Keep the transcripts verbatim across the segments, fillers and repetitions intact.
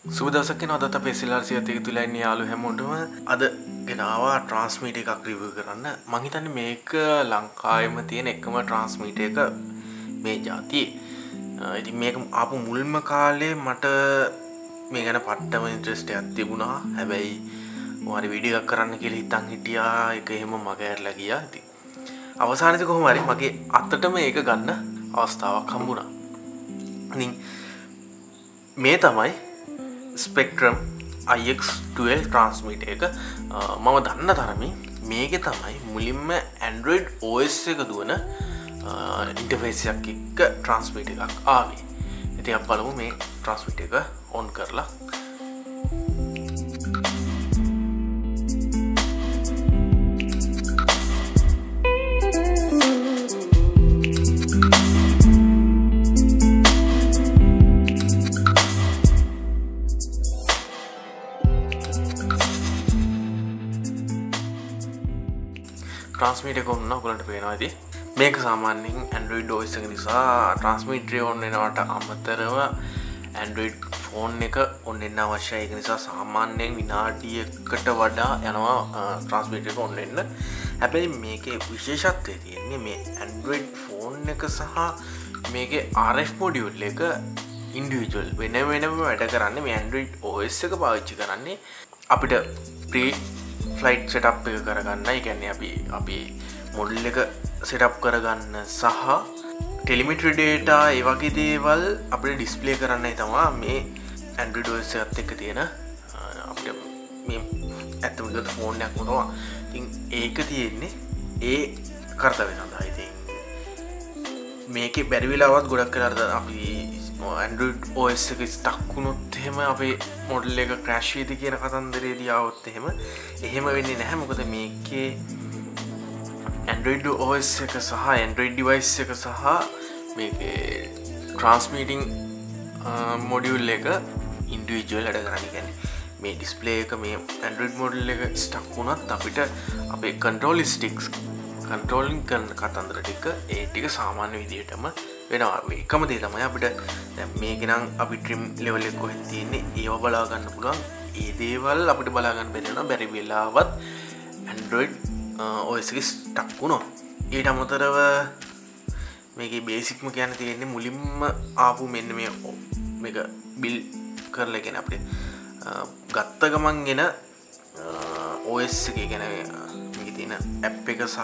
සුබ දවසක් වෙනවා අදත් අපේ එස් එල් ආර් සියත් එක තුලා ඉන්න යාළුවෝ හැමෝටම අද ගෙනාවා ට්‍රාන්ස්මීටර් එකක් රිවිව් කරන්න. මම හිතන්නේ මේක ලංකාවෙම තියෙන එකම ට්‍රාන්ස්මීටර් එක මේ જાතියේ. ඉතින් මේක ආපු මුල්ම කාලේ මට මේ ගැන පට්ටම ඉන්ට්‍රස්ට් එකක් තිබුණා. හැබැයි මොහරි වීඩියෝ එකක් කරන්න කියලා හිතන් හිටියා. ඒක එහෙම මග ඇරලා ගියා. ඉතින් අවසානයේදී කොහොම හරි මගේ අතටම ඒක ගන්න අවස්ථාවක් හම්බුණා. ඉතින් මේ තමයි Spectrum I X twelve transmitter එක. මම දන්න තරමින් මේකේ තමයි මුලින්ම Android O S එක දුවන ඉන්ටර්ෆේස් එකක් එක්ක transmitter එකක් ආවේ. ඉතින් අපි බලමු මේ transmitter එක on කරලා. transmitter එක ඔන්න ඔයගලන්ට පේනවා ඉතින් මේක සාමාන්‍යයෙන් Android O S එක නිසා transmitter on වෙනවට අමතරව Android phone එක on වෙන්න අවශ්‍යයි. ඒක නිසා සාමාන්‍යයෙන් විනාඩියකට වඩා යනවා transmitter එක on වෙන්න. හැබැයි මේකේ විශේෂත්වය තියෙන්නේ මේ Android phone එක සහ මේකේ R F module එක individual වෙන වෙනම වැඩ කරන්නේ. මේ Android O S එක පාවිච්චි කරන්නේ අපිට pre flight setup එක කරගන්න. ඒ කියන්නේ අපි අපි මොඩල් එක setup කරගන්න සහ telemetry data ඒ වගේ දේවල් අපිට display කරන්නයි තමයි මේ Android O S එකත් එක්ක තියෙන අපිට මේ ඇත්තම කිව්වොත් ෆෝන් එකක් මොනවා. ඉතින් ඒක තියෙන්නේ ඒ කර්තව්‍ය සඳහා. ඉතින් මේකේ බැරි වෙලාවත් ගොඩක් වෙලාවට අපි Android O S එක stuck වුණොත් එහෙම අපේ මොඩල් එක crash වෙයිද කියන කතන්දරේදී ආවොත් එහෙම එහෙම වෙන්නේ නැහැ. මොකද මේකේ Android O S එක සහ Android device එක සහ මේකේ transmitting module එක individual වැඩ කරන්නේ. කියන්නේ මේ display එක මේ Android model එක stuck වුණත් අපිට අපේ control sticks controlling කරන කතන්දර ටික ඒ ටික සාමාන්‍ය විදිහටම වෙනවා. එකම දේ තමයි අපිට දැන් මේක නම් අපි trim level එක කොහෙද තියෙන්නේ ඒව බලා ගන්න පුළුවන්. ඒ දේවල් අපිට බලා ගන්න බැරි වෙනවා. බැරි වෙලාවත් Android O S එක stuck වුණා. ඊට අමතරව මේකේ බේසික්ම කියන්න තියෙන්නේ මුලින්ම ආපු මෙන්න මේ මේක build කරලා කියන අපිට ගත්ත ගමන් එන O S එකේ කියන මේකේ තියෙන app එක සහ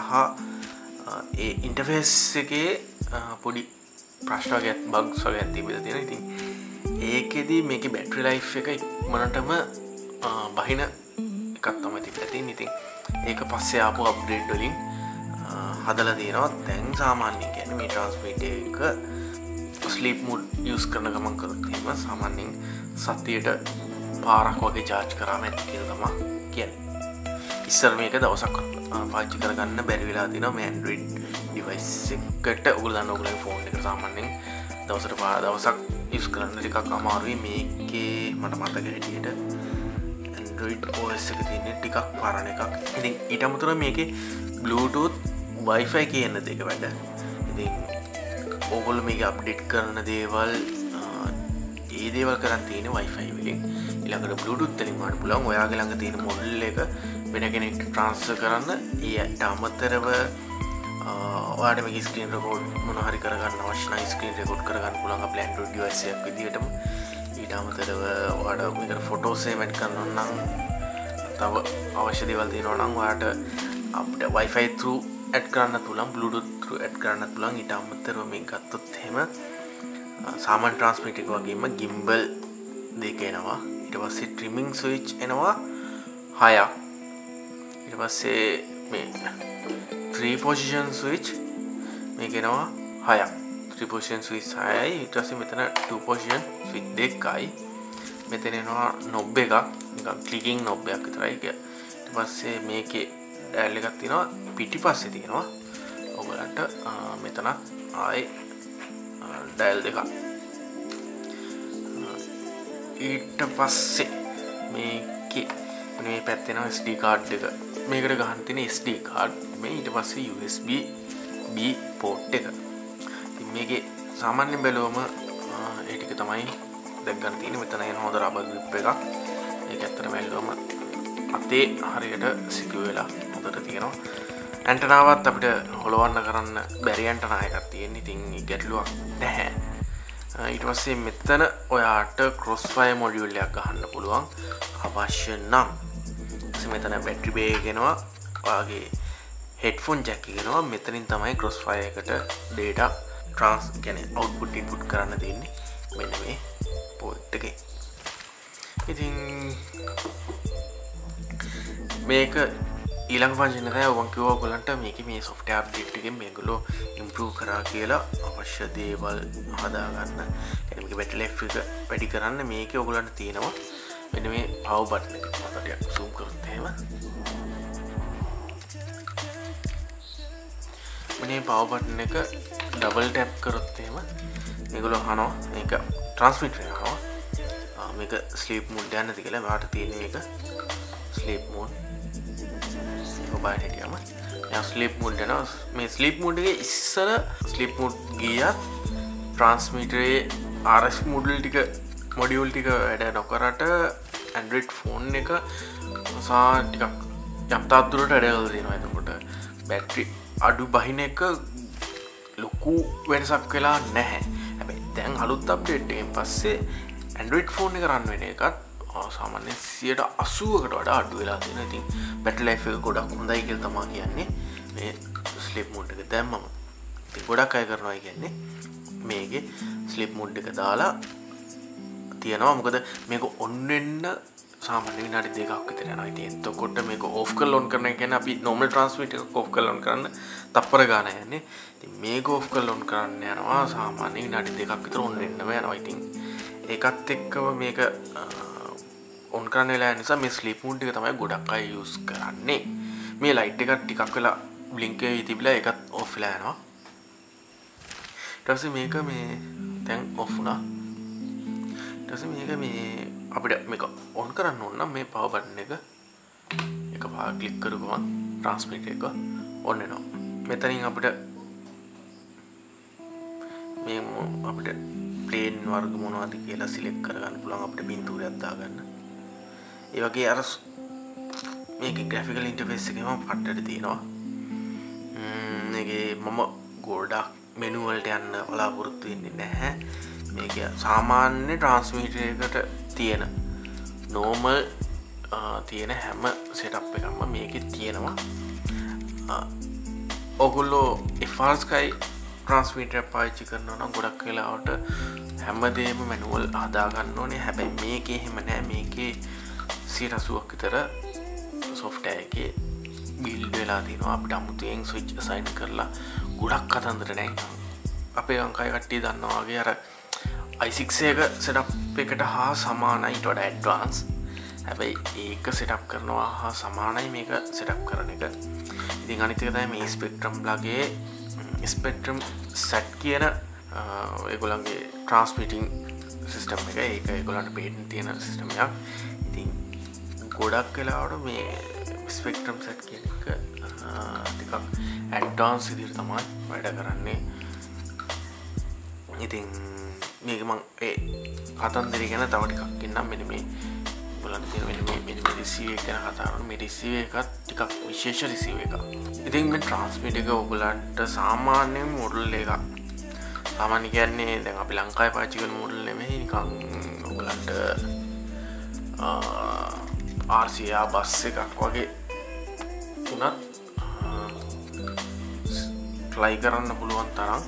ඒ ඉන්ටර්ෆේස් එකේ පොඩි ප්‍රශ්න වගේ බග්ස් වගේ තිබිලා තියෙනවා. ඉතින් ඒකෙදි මේකේ බැටරි ලයිෆ් එක ඉක්මනටම බහින එකක් තමයි තිබිලා තියෙන්නේ. ඉතින් ඒක පස්සේ ආපු අප්ඩේට් වලින් හදලා තියෙනවා. දැන් සාමාන්‍යයෙන් කියන්නේ මේ transmitter එක ස්ලීප් මෝඩ් යූස් කරන ගමන් කරොත් එහෙම සාමාන්‍යයෙන් සතියට පාරක් වගේ charge කරාම ඇති කියලා තමයි කියන්නේ. ඉස්සර මේක දවසක් පාවිච්චි කරගන්න බැරි වෙලා තිනවා මේ Android device එකට. ඔයගොල්ලෝ දන්න ඔයගොල්ලෝගේ phone එක සාමාන්‍යයෙන් දවසට පාර දවසක් යූස් කරන්න ටිකක් අමාරුයි. මේකේ මට මතක හැටියට Android O S එක තියෙන්නේ ටිකක් පරණ එකක්. ඉතින් ඊට අමතරව මේකේ Bluetooth Wi-Fi කියන දෙක වැඩ. ඉතින් ඕගොල්ලෝ මේක අප්ඩේට් කරන දේවල් ඒ දේවල් කරන් තියෙන්නේ Wi-Fi වලින්. ඊළඟට Bluetooth වලින් වඩ පුළුවන්. ඔයාගේ ළඟ තියෙන මොඩල් එක වෙන කෙනෙක්ට ට්‍රාන්ස්ෆර් කරන්න. ඊට අමතරව ඔයාලට මේක ස්ක්‍රීන් රෙකෝඩ් මොනවා හරි කරගන්න අවශ්‍ය නම් ස්ක්‍රීන් රෙකෝඩ් කරගන්න පුළුවන් අපේ Android device එකක් විදිහටම. ඊට අමතරව ඔයාලට මේකට ෆොටෝස් එමෙන්ට් කරන්න නම් තව අවශ්‍ය දේවල් තියෙනවා නම් ඔයාලට අපිට Wi-Fi through add කරන්න පුළුවන්, Bluetooth through add කරන්න පුළුවන්. ඊට අමතරව මේක ගත්තොත් එහෙම සාමාන්‍ය transmitter එක වගේම gimbal දෙක එනවා. ඊට පස්සේ trimming switch එනවා හයක්. ඊට පස්සේ මේ three position switch මේක එනවා හයක්. three position switch හයයි. ඊට පස්සේ මෙතන two position switch දෙකයි. මෙතන එනවා knob එකක්, නිකන් clicking knob එකක් විතරයි. ඊට පස්සේ මේකේ dial එකක් තියෙනවා පිටිපස්සේ තියෙනවා. ඔයගලන්ට මෙතන ආයේ dial දෙකක්. ඊට පස්සේ මේකේ මේ පැත්තේ එනවා S D card එක. මේකට ගහන්න තියෙන S D card මේ ඊට පස්සේ U S B B port එක. ඉතින් මේකේ සාමාන්‍ය බැලුවම ඒ ටික තමයි දැක් ගන්න තියෙන්නේ. මෙතන එන හොඳ රබර් ග්‍රිප් එකක්. ඒක ඇත්තටම ඇල්ලුවම අතේ හරියට සිකියු වෙලා හොඳට තියෙනවා. ඇන්ටනාවත් අපිට හොලවන්න කරන්න බැරි ඇන්ටනා එකක් තියෙන. ඉතින් ගැටලුවක් නැහැ. ඊට පස්සේ මෙතන ඔයාට ක්‍රොස් වයර් මොඩියුල් එකක් ගහන්න පුළුවන් අවශ්‍ය නම්. ඊට මෙතන බැටරි බේ එකනවා. ඔයාගේ හෙඩ්ෆෝන් ජැක් එකනවා. මෙතනින් තමයි ක්‍රොස් වයර් එකට data trans කියන්නේ output input කරන්න තියෙන්නේ. මෙන්න මේ port එකේ. ඉතින් මේක ඊළඟ ෆන්ක්ෂන් එක තමයි ඔබන් කිව්වා ඔයගොල්ලන්ට මේකේ මේ software update එකෙන් මේගොල්ලෝ improve කරා කියලා අවශ්‍ය දේවල් හදාගන්න. يعني මේකේ battery life එක වැඩි කරන්න මේකේ ඔයගොල්ලන්ට තියෙනවා මෙන්න මේ power button එක. මම ටිකක් zoom කරොත් එහෙම මේ power button එක double tap කරොත් එහෙම මේගොල්ලෝ අහනවා මේක transmitter එක අහනවා මේක sleep mode යන්නද කියලා. මට තියෙන්නේ මේක sleep mode. ඔබට හිටියම දැන් sleep mode යනවා. මේ sleep mode එකේ ඉස්සර sleep mode ගියත් transmitter එකේ R S module ටික module ටික වැඩ නොකරට Android phone එක සා ටිකක් යම්තාක් දුරට වැඩ කරලා තියෙනවා. එතකොට battery අඩු බහින එක ලොකු වෙනසක් වෙලා නැහැ. හැබැයි දැන් අලුත් අප්ඩේට් එකෙන් පස්සේ Android phone එක රන් වෙන එකත් සාමාන්‍යයෙන් සියයට අසූවකට වඩා අඩු වෙලා තියෙනවා. ඉතින් battery life එක ගොඩක් හොඳයි කියලා තමයි කියන්නේ මේ sleep mode එක දැම්මම. ඉතින් ගොඩක් අය කරනවා කියන්නේ මේකේ sleep mode එක දාලා තියනවා. මොකද මේක on වෙන්න සාමාන්‍ය විනාඩි දෙකක් විතර යනවා. ඉතින් එතකොට මේක off කරලා on කරන එක කියන්නේ අපි normal transmitter එක off කරලා on කරන්න තප්පර ගානක් යන්නේ. ඉතින් මේක off කරලා on කරන්න යනවා සාමාන්‍ය විනාඩි දෙකක් විතර on වෙන්නම යනවා. ඉතින් ඒකත් එක්කම මේක on කරන්න වෙලා නිසා මේ sleep mode එක තමයි ගොඩක් අය use කරන්නේ. මේ light එක ටිකක් වෙලා blink වෙවි තිබිලා ඒකත් off වෙලා යනවා. ඊට පස්සේ මේක මේ දැන් off වුණා. ඊට පස්සේ මේක මේ අපිට මේක on කරන්න ඕන නම් මේ power button එක එකපාර click කරපු ගමන් transmitter එක on වෙනවා. මෙතනින් අපිට මේ අපිට plane වර්ග මොනවද කියලා select කරගන්න පුළුවන්. අපිට පින්තූරයක් දාගන්න. ඒ වගේ අර මේකේ graphical interface එකේම පට්ටට තියෙනවා. ම්ම් මේකේ මම ගොඩක් menu වලට යන්න බලාපොරොත්තු වෙන්නේ නැහැ. මේක සාමාන්‍ය transmitter එකට තියෙන normal තියෙන හැම setup එකක්ම මේකේ තියෙනවා. ඔගොල්ලෝ F R Sky transmitter පාවිච්චි කරනවා නම් ගොඩක් වෙලාවට හැමදේම manual හදා ගන්න ඕනේ. හැබැයි මේකේ එහෙම නැහැ. මේකේ සියයට අසූවක් විතර software එකේ build වෙලා තියෙනවා. අපිට අමුතුවෙන් switch assign කරලා ගොඩක් කතන්දර නැහැ. අපේ අංකය කට්ටිය දන්නවා වගේ අර i six එක setup එකට හා සමානයි. ඊට වඩා advance. හැබැයි ඒක setup කරනවා හා සමානයි මේක setup කරන එක. ඉතින් අනිත් එක තමයි මේ Spectrum plug එකේ Spectrum set කියන ඒගොල්ලන්ගේ transmitting system එක. ඒක ඒගොල්ලන්ට patent තියෙන system එකක්. ඉතින් ගොඩක් වෙලාවට මේ Spectrum set කියන එක ටිකක් advance විදිහට තමයි වැඩ කරන්නේ. ඉතින් මේක මම ඒ කතන්දරය ගැන තව ටිකක් කියන්නම්. මෙන්න මේ බලන්න තියෙන මෙන්න මේ මෙන්න මේ receiver එක ගැන කතා කරනවා. මේ receiver එකත් ටිකක් විශේෂ receiver එකක්. ඉතින් මේ transmitter එක ඔයගලන්ට සාමාන්‍ය මොඩල් එකක්. සාමාන්‍ය කියන්නේ දැන් අපි ලංකාවේ පාවිච්චි කරන මොඩල් නෙමෙයි. නිකන් ඔයගලන්ට R C A බස් එකක් වගේ උනත් fly කරන්න පුළුවන් තරම්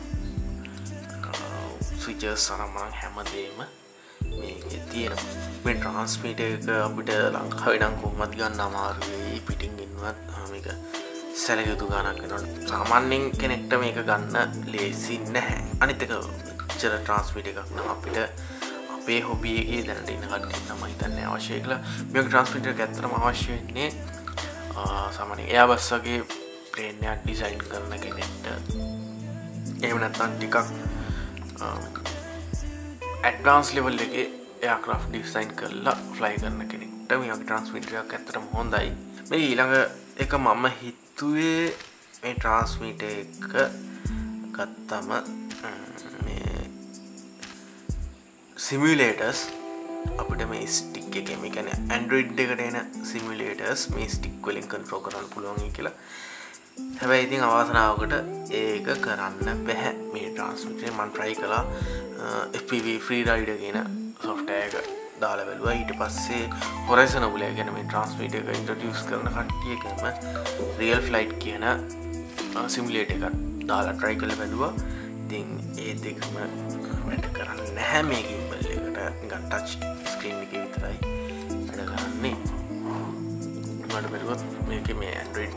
switches අරමන හැමදේම මේකේ තියෙනවා. මේ transmitter එක අපිට ලංකාවේ නම් කොහොමද ගන්න අමාරුයි. පිටින් ගෙන්නවත් මේක සැලකියුතු ගානක් වෙනවා. සාමාන්‍යයෙන් කෙනෙක්ට මේක ගන්න ලේසි නැහැ. අනිත් එක මෙච්චර transmitter එකක් නම් අපිට අපේ හොබි එකේ දැනට ඉන්න කට්ටිය තමයි හිතන්නේ අවශ්‍යයි කියලා. මේක transmitter එක ඇත්තටම අවශ්‍ය වෙන්නේ සාමාන්‍යයෙන් Airbus වගේ plane එකක් design කරන කෙනෙක්ට. එහෙම නැත්නම් ටිකක් advanced level එකේ aircraft design කරලා fly කරන කෙනෙක්ට මේ වගේ transmitter එකක් ඇත්තටම හොඳයි. මේ ඊළඟ එක මම හිතුවේ මේ transmitter එක ගත්තම මේ සිමියුලේටර්ස් අපිට මේ ස්ටික් එකේ මේ කියන්නේ Android එකට එන සිමියුලේටර්ස් මේ ස්ටික් වලින් කන්ට්‍රෝල් කරන්න පුළුවන් කියලා. හැබැයි ඉතින් අවාසනාවකට ඒක කරන්න බැහැ. මේ ට්‍රාන්ස්මිටරේ මම try කළා F P V free rider කියන software එක දාලා බලුවා. ඊට පස්සේ Horizon Obula කියන මේ ට්‍රාන්ස්මිටර් එක introduce කරන කට්ටියකම real flight කියන simulator එකක් දාලා try කරලා බලුවා. ඉතින් ඒ දෙකම වැඩ කරන්නේ නැහැ මේ gimbal එකට. නිකන් touch screen එකේ විතරයි වැඩ කරන්නේ. මට බැලුවොත් මේකේ මේ Android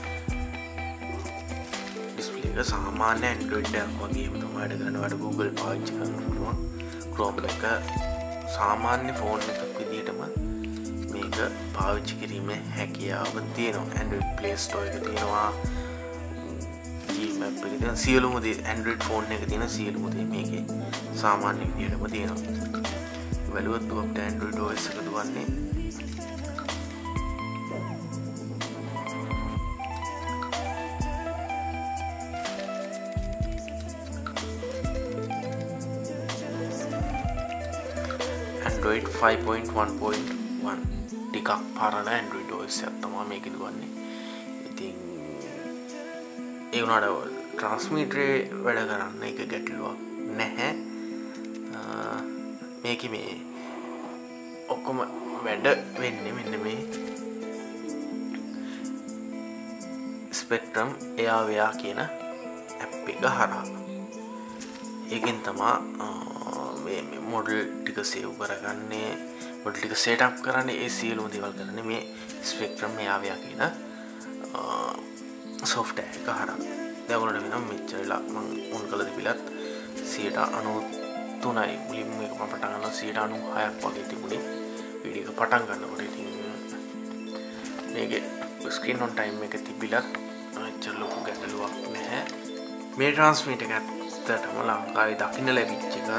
display එක සාමාන්‍ය Android එකක් වගේම තමයි වැඩ කරන්නේ. වැඩ Google පාවිච්චි කරන්න පුළුවන්. Chrome එක සාමාන්‍ය ෆෝන් එකක් විදිහටම මේක පාවිච්චි කිරීමේ හැකියාව තියෙනවා. Android Play Store එක තියෙනවා. Gmap එකේ තියෙන සියලුම දේ Android ෆෝන් එකේ තියෙන සියලුම දේ මේකේ සාමාන්‍ය විදිහටම තියෙනවා. බලුවත් දුක්ට Android O S එක දුවන්නේ Android five point one point one ටිකක් පරණ Android O S එකක් තමයි මේකේ දුවන්නේ. ඉතින් ඒ උනාට ට්‍රාන්ස්මිටරේ වැඩ කරන්න එක ගැටලුවක් නැහැ. මේකේ මේ ඔක්කොම වැඩ වෙන්නේ මෙන්න මේ Spectrum Airware කියන app එක හරහා. ඒකෙන් තමයි මේ මොඩල් ටික සේව් කරගන්නේ, මොඩල් ටික සෙට් අප් කරන්නේ, ඒ සියලුම දේවල් කරන්නේ මේ Spectrum Airware කියන software එක හරහා. දැන් ඔයාලට වෙනවා මෙච්චරලා මම ඔන් කළ තිබිලත් ninety-three මුලින්ම මේක මම පටන් ගන්නවා ninety-six වගේ තිබුණේ වීඩියෝ එක පටන් ගන්නකොට. ඉතින් මේකේ ස්ක්‍රීන් ඔන් ටයිම් එක තිබිලත් එච්චර ලොකු ගැටලුවක් නැහැ. මේ ට්‍රාන්ස්මිටර් එක ඇත්තටම ලංකාවේ දකින්න ලැබිච්ච එකත්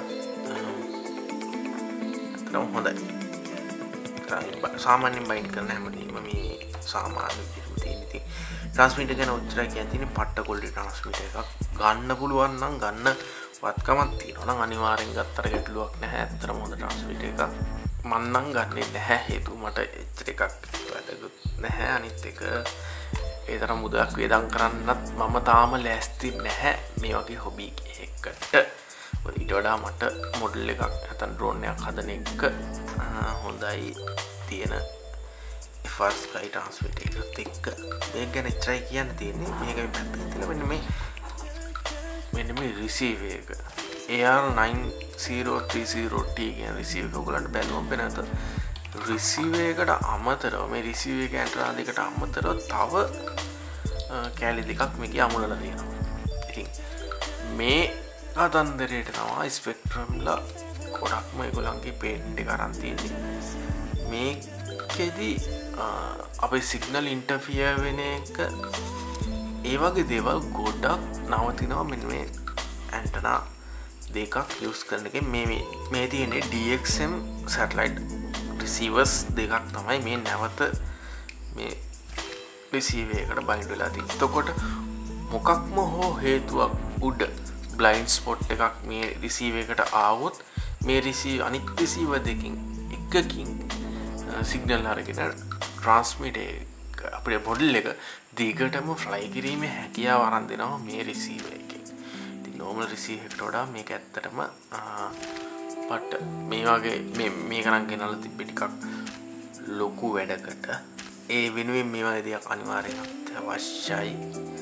ඇත්තටම හොඳයි. සාමාන්‍යයෙන් බයින් කරන හැමදේම මේ සාමාන්‍ය විදිහට තියෙන ඉතින් ට්‍රාන්ස්මිටර් ගැන උච්චරයි කියන තියෙන්නේ පට්ට කොල්ලේ ට්‍රාන්ස්මිටර් එකක් ගන්න පුළුවන් නම් ගන්න වත්කමක් තියෙනවා නම් අනිවාර්යෙන් ගත්තට ගැටලුවක් නැහැ. ඇත්තටම හොඳ ට්‍රාන්ස්මිටර් එකක්. මම නම් ගන්නෙ නැහැ. හේතුව මට එච්චර එකක් වැඩකුත් නැහැ. අනිත් එක ඒ තරම් මුදලක් වේදම් කරන්නත් මම තාම ලෑස්ති නැහැ මේ වගේ හොබි එකකට. ඊට වඩා මට මොඩල් එකක් නැත්නම් ඩ්‍රෝන් එකක් හදන එක හොඳයි තියෙන F R Sky ට්‍රාන්ස්මිටර් එකත් එක්ක. මේක ගැන try කියන්න තියෙන්නේ මේකේ පැත්තකින් තියෙන මෙන්න මේ මෙන්න මේ receiver එක A R nine zero three zero T කියන receiver එක ඔයගලන්ට බැලුවම වෙනත receiver එකට අමතරව මේ receiver එක ඇන්ටනා දෙකට අමතරව තව කැලි දෙකක් මේකේ අමුණලා තියෙනවා. ඉතින් මේ කතන්දරේට තමයි Spectrum ලා ගොඩක්ම ඒගොල්ලන්ගේ පේටන්ට් එක අරන් තියෙන්නේ. මේකෙදි අපේ සිග්නල් ඉන්ටර්ෆියර් වෙන එක ඒ වගේ දේවල් ගොඩක් නවතිනවා මෙන්න මේ ඇන්ටනා දෙකක් යූස් කරන එකේ. මේ මේ තියෙන්නේ D X M satellite receivers දෙකක් තමයි මේ නැවත මේ receiver එකට bind වෙලා තියෙන්නේ. එතකොට මොකක්ම හෝ හේතුවක් උඩ blind spot එකක් මේ receiver එකට ආවොත් මේ receiver අනිත් receiver දෙකකින් එකකින් signal අරගෙන transmitter අපේ මොඩල් එක දිගටම ෆ්ලයි කිරීමේ හැකියාව අරන් දෙනවා මේ receiver එකෙන්. ඉතින් normal receiver එකට වඩා මේක ඇත්තටම පට මේ වගේ මේ මේක නම් ගෙනල්ලා තිබ්බේ ටිකක් ලොකු වැඩකට. ඒ වෙනුවෙන් මේ වගේ දෙයක් අනිවාර්යෙන් අවශ්‍යයි.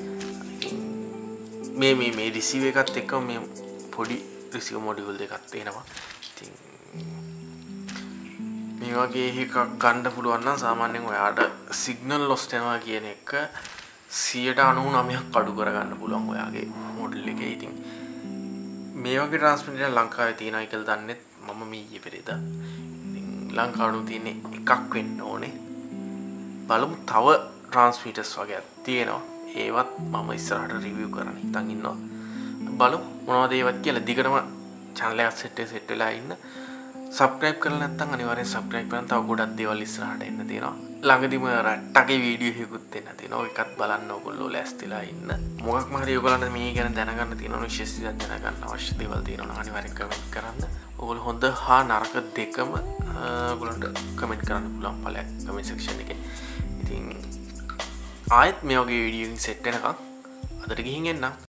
මේ මේ මේ receiver එකත් එක්ක මේ පොඩි receiver module දෙකක් තියෙනවා. ඉතින් මේ වගේ එකක් ගන්න පුළුවන් නම් සාමාන්‍යයෙන් ඔයාට signal loss වෙනවා කියන එක ninety-ninine ක් අඩු කරගන්න පුළුවන් ඔයාගේ මොඩල් එකේ. ඉතින් මේ වගේ ට්‍රාන්ස්මිටර් ලංකාවේ තියෙනවා කියලා දන්නෙත් මම මීයේ පෙරේද. ඉතින් ලංකාවේ තියෙන එකක් වෙන්න ඕනේ. බලමු තව ට්‍රාන්ස්මිටර්ස් වගේ තියෙනවා. ඒවත් මම ඉස්සරහට රිවිව් කරන්න හිතන් ඉන්නවා. බලමු මොනවද ඒවත් කියලා. දිගටම channel එක set set වෙලා ඉන්න. subscribe කරලා නැත්නම් අනිවාර්යෙන් subscribe කරන්න. තව ගොඩක් දේවල් ඉස්සරහට එන්න තියෙනවා. ළඟදිම රට්ටගේ වීඩියෝ එකකුත් එන්න තියෙනවා. ඒකත් බලන්න ඕගොල්ලෝ ලෑස්තිලා ඉන්න. මොකක්ම හරි ඔයගොල්ලන්ට මේ ගැන දැනගන්න තියෙනවා, විශේෂ දේවල් දැනගන්න අවශ්‍ය දේවල් තියෙනවා නම් අනිවාර්යෙන් comment කරන්න. ඔගොල්ලෝ හොඳ හා නරක දෙකම ඔයගොල්ලන්ට කමෙන්ට් කරන්න පුළුවන් පළයක් කමෙන්ට් සෙක්ෂන් එකේ. ඉතින් ආයෙත් මේ වගේ වීඩියෝ එකකින් සෙට් වෙනකම් අදට ගිහින් එන්න.